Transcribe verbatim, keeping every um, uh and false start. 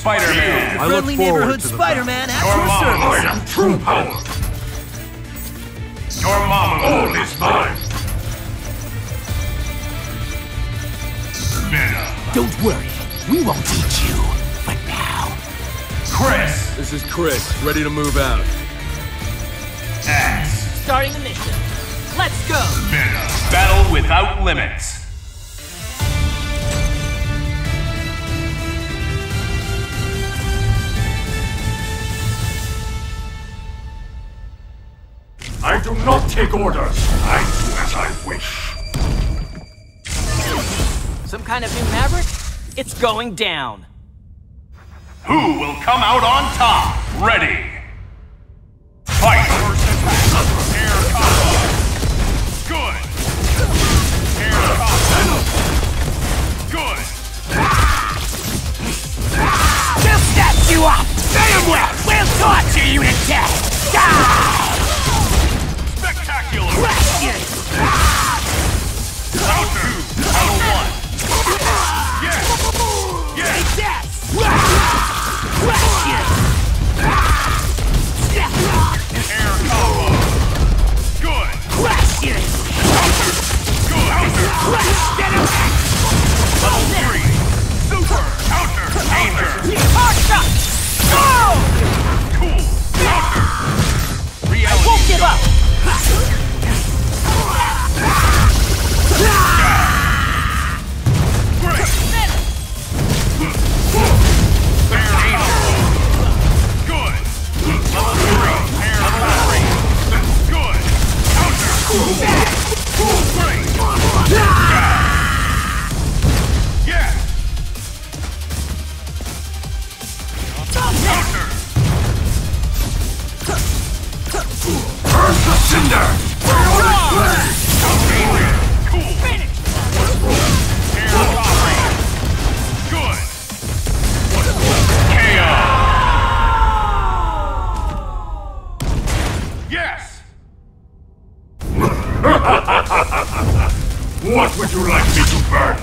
Spider-Man. I look Friendly forward neighborhood to the Spider-Man at Your your mom. service. I am true power. DORMAMMU. All is mine. VENOM. Don't worry, we won't eat you. But now, Chris. This is Chris, ready to move out. X. Starting the mission. Let's go! VENOM. Battle without limits. I do not take orders. I do as I wish. Some kind of new Maverick? It's going down. Who will come out on top? Ready. Fight. Air combo. Good. Air combo. Good. we'll snatch you up! Damn well! We'll torture you to death! Die! Spectacular. Precious! Counter. Level one. Yes. Yes. Yes! Precious! Air combo. Good. Precious! Counter. Good. Counter. Level three. Super. Counter. Danger. Hard shot! Go! Cool. Counter. Reality. Won't give up! Great. Air anal. Good. Level three. Air level three. Good. Counter. Great. Yeah. Counter. Burst the cinder! Danger. Cool. Air top. Good. K O. Yes. What would you like me to burn